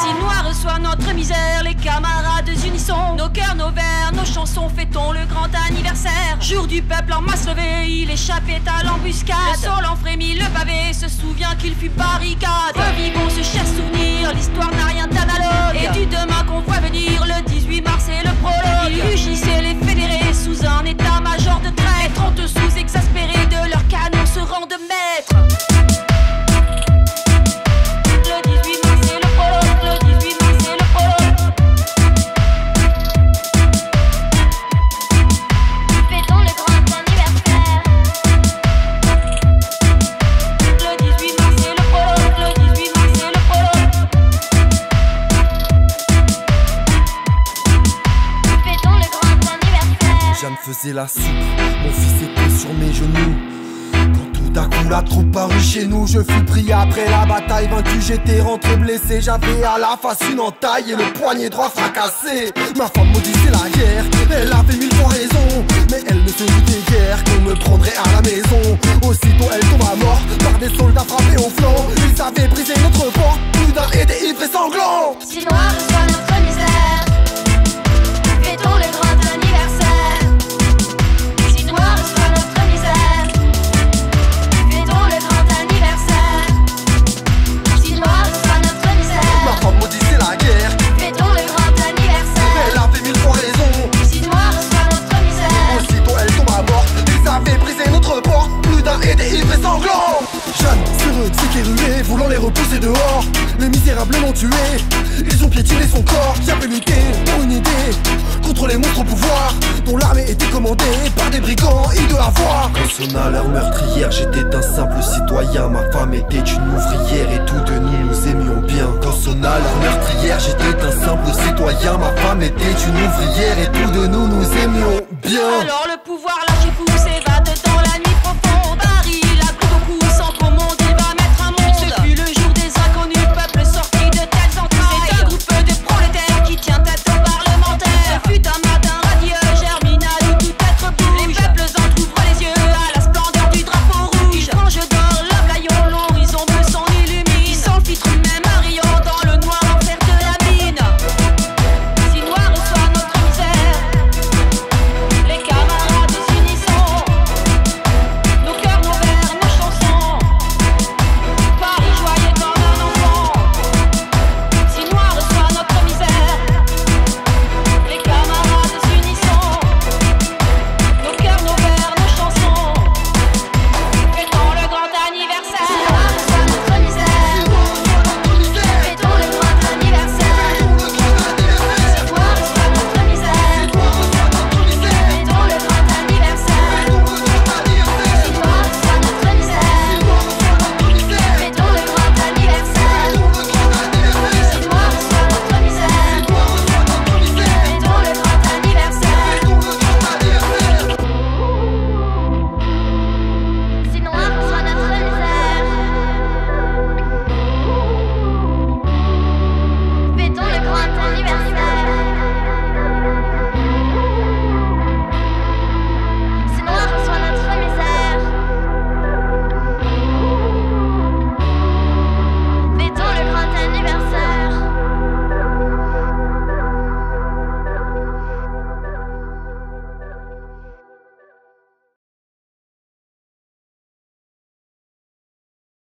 Chinois reçoit notre misère, les camarades unissons nos cœurs, nos vers, nos chansons, fêtons le grand anniversaire. Jour du peuple en masse levée, il échappait à l'embuscade. Le sol en frémit, le pavé se souvient qu'il fut barricade. Revivons ce cher souvenir, l'histoire n'a rien d'analogue. Et du demain qu'on voit venir, le 18 mars et le prologue. Ils rugissaient les fédérés sous un état-major de traître. Les 30 sous exaspérés de leurs canons se rendent maîtres. Jeanne faisait la soupe, mon fils était sur mes genoux. Quand tout à coup la troupe parut chez nous, je fus pris après la bataille. Vaincu, j'étais rentré blessé, j'avais à la face une entaille et le poignet droit fracassé. Ma femme maudissait la guerre, elle avait mille fois raison, mais elle ne se doutait guère qu'on me prendrait à la maison. Aussitôt elle tomba morte par des soldats frappés au flanc. Ils avaient brisé notre porte, plus d'un était ivre et sanglant. Chinois reçoit notre misère, fêtons le grand anniversaire. Jeanne, fureux, s'est voulant les repousser dehors. Les misérables l'ont tué, ils ont piétiné son corps. J'avais lutté pour une idée contre les monstres au pouvoir, dont l'armée était commandée par des brigands hideux à voir. Quand sonna l'heure meurtrière, j'étais un simple citoyen. Ma femme était une ouvrière et tous de nous aimions bien. Quand sonna l'heure meurtrière, j'étais un simple citoyen. Ma femme était une ouvrière et tous de nous aimions bien. Alors le pouvoir là j'ai poussé